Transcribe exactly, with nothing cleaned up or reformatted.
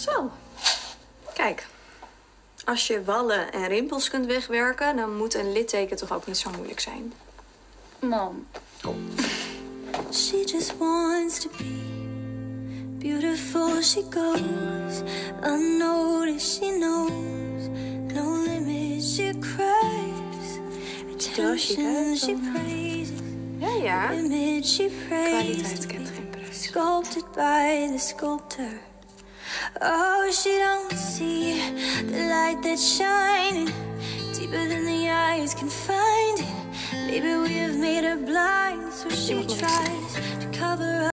Zo. Kijk. Als je wallen en rimpels kunt wegwerken, dan moet een litteken toch ook niet zo moeilijk zijn. Mam. Oh. She just wants to be beautiful. She goes unnoticed. She knows no limits. She craves attention. She praises. Ja, ja. Image she Kwaliteit praised. kent geen prijs. Sculpted by the sculptor. Oh, she don't see the light that's shining deeper than the eyes can find it. Maybe we have made her blind, so she tries to cover up.